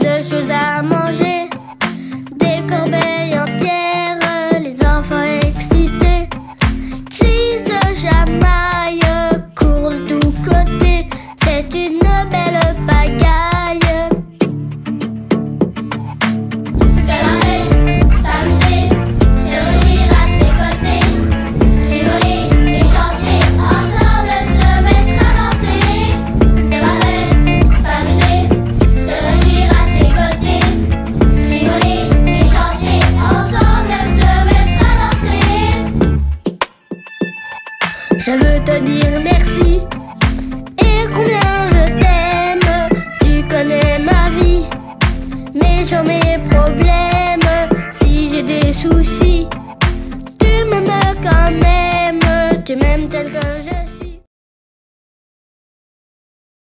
de choses à manger, des corbeilles en pierre, les enfants excités crient, se chamaillent, courent de tous côtés. C'est une belle pagaille. Faire la fête, s'amuser, se réunir à tes côtés, rigoler et chanter, ensemble se mettre à danser. Faire la fête, s'amuser, se réunir à tes côtés, rigoler et chanter, ensemble se mettre à danser. Je veux te dire merci et combien je t'aime. Tu connais ma vie, mes jours, mes problèmes. Si j'ai des soucis, tu m'aimes quand même. Tu m'aimes tel que je suis.